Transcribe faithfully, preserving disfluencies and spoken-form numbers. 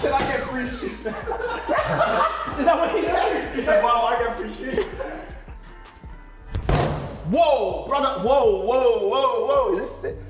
said I get free shoes. Is that what he said? He said, wow, I got free shoes. Whoa, brother. Whoa, whoa, whoa, whoa. Is this it?